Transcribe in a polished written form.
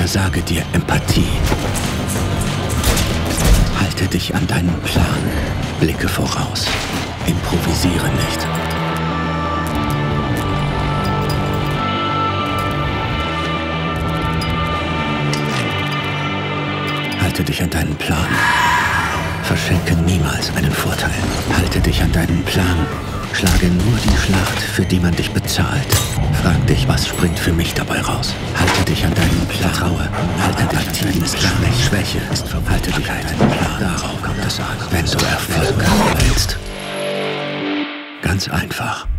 versage dir Empathie. Halte dich an deinen Plan. Blicke voraus. Improvisiere nicht. Halte dich an deinen Plan. Verschenke niemals einen Vorteil. Halte dich an deinen Plan. Schlage nur die Schlacht, für die man dich bezahlt. Frag dich, was springt für mich dabei raus. Halte dich an deinen Plan. Vertraue. Halte dich an deinen Plan. Schwäche ist Halte dich an deinen Plan. Darauf kommt es an, wenn du Erfolg haben willst. Ganz einfach.